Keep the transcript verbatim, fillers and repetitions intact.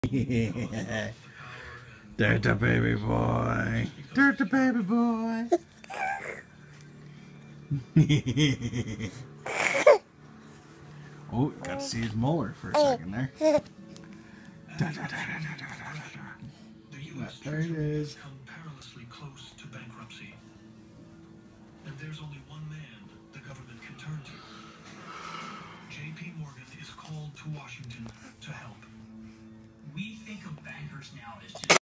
Yeah. There's the baby boy. There's the baby boy. Oh, got to see his molar for a second there. There it is. Come perilously close to bankruptcy. And there's only one man the government can turn to. J P Morgan is called to Washington to help. We think of bankers now as just